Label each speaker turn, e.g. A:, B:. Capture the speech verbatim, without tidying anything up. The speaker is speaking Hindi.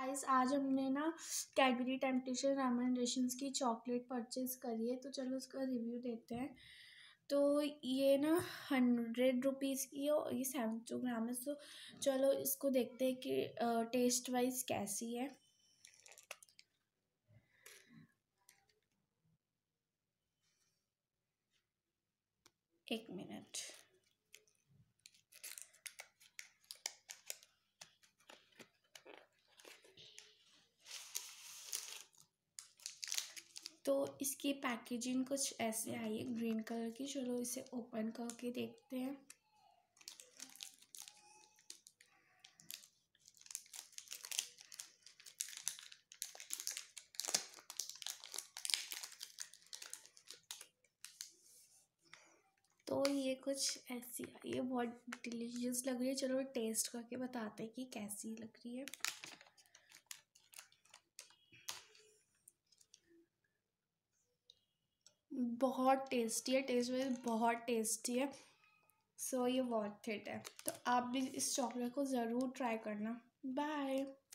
A: गाइस, आज हमने ना कैडबरी टेम्पटेशन रामन रेशंस की चॉकलेट परचेज करी है, तो चलो उसका रिव्यू देते हैं। तो ये ना हंड्रेड रुपीज़ की है और ये सेवन टू ग्राम है। तो चलो इसको देखते हैं कि टेस्ट वाइज कैसी है। एक मिनट। तो इसकी पैकेजिंग कुछ ऐसे आई है ग्रीन कलर की। चलो इसे ओपन करके देखते हैं। तो ये कुछ ऐसी आई है, बहुत डिलीशियस लग रही है। चलो टेस्ट करके बताते हैं कि कैसी लग रही है। बहुत टेस्टी है, टेस्ट वाइज बहुत टेस्टी है। सो ये वर्थ इट है। तो आप भी इस चॉकलेट को ज़रूर ट्राई करना। बाय।